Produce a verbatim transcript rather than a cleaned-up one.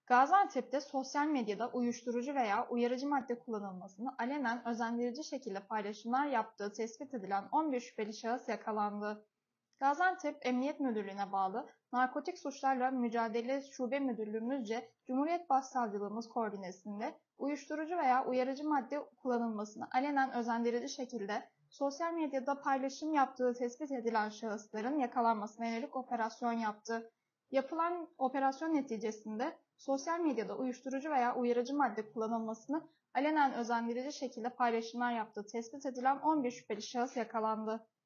Gaziantep'te sosyal medyada uyuşturucu veya uyarıcı madde kullanılmasını alenen özendirici şekilde paylaşımlar yaptığı tespit edilen on bir şüpheli şahıs yakalandı. Gaziantep Emniyet Müdürlüğü'ne bağlı Narkotik Suçlarla Mücadele Şube Müdürlüğümüzce Cumhuriyet Başsavcılığımız koordinesinde uyuşturucu veya uyarıcı madde kullanılmasını alenen özendirici şekilde sosyal medyada paylaşım yaptığı tespit edilen şahısların yakalanmasına yönelik operasyon yaptı. Yapılan operasyon neticesinde sosyal medyada uyuşturucu veya uyarıcı madde kullanılmasını alenen özendirici şekilde paylaşımlar yaptığı tespit edilen on bir şüpheli şahıs yakalandı.